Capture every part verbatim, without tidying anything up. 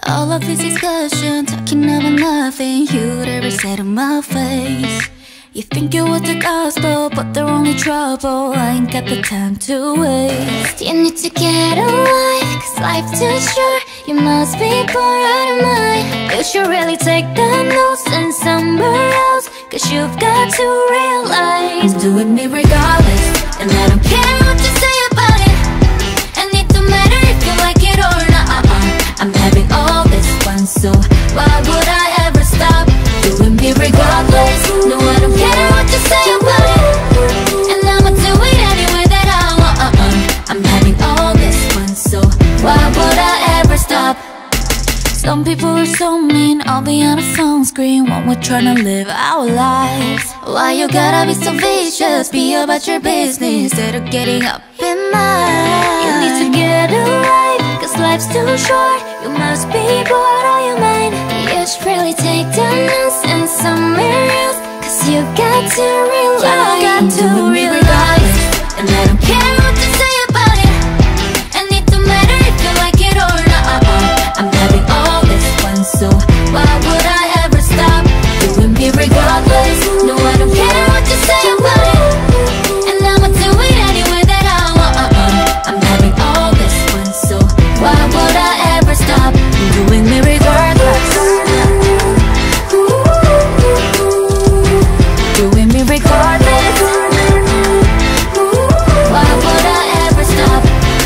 All of this discussion, talking about nothing you'd ever say to my face. You think it was the gospel, but they're only trouble. I ain't got the time to waste. You need to get a life, cause life's too short. You must be bored out of mind. You should really take the notes and somewhere else, cause you've got to realize I'm doing me regardless, and I don't care what you say about it. And it don't matter if you like it or not. uh-uh. I'm having all this fun, so why would I ever stop? Doing me regardless. No, I don't care what you say about it, and I'ma do it anyway that I want. uh-uh. I'm having all this fun, so why would I ever stop? Some people are so mean, I'll be on a phone screen when we're trying to live our lives. Why you gotta be so vicious? Be about your business instead of getting up in mine. You need to get a life, cause life's too short. You must be bored out of your mind. You should really take the notes and somewhere else, cause you got to realize you got to realize, and I don't care what you say about it, and it don't matter if you like it or not. uh-uh. I'm having all this fun, so why would I ever stop? Doing me regardless. No, I don't care what you say about it, and I'ma do it anyway that I want. uh-uh. I'm having all this fun, so why would I ever stop? Doing me regardless. Doing me regardless. Why would I ever stop?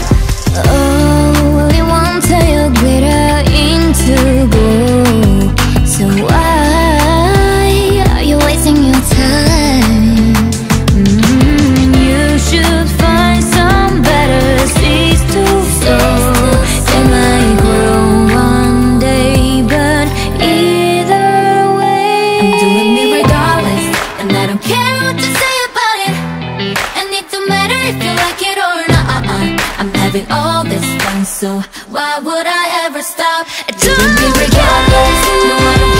Oh, you won't tell your glitter into gold, so why are you wasting your time? Mm, you should find some better seeds to sow. They might grow one day, but either way I'm doing me regardless, and I don't care what you say about it, and it don't matter if you like it or not. uh-uh. I'm having all this fun, so why would I ever stop? Doing me regardless. No, I don't